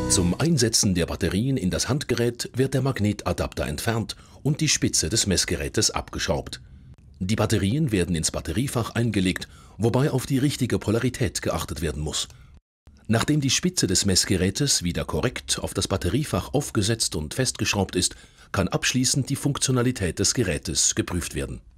Zum Einsetzen der Batterien in das Handgerät wird der Magnetadapter entfernt und die Spitze des Messgerätes abgeschraubt. Die Batterien werden ins Batteriefach eingelegt, wobei auf die richtige Polarität geachtet werden muss. Nachdem die Spitze des Messgerätes wieder korrekt auf das Batteriefach aufgesetzt und festgeschraubt ist, kann abschließend die Funktionalität des Gerätes geprüft werden.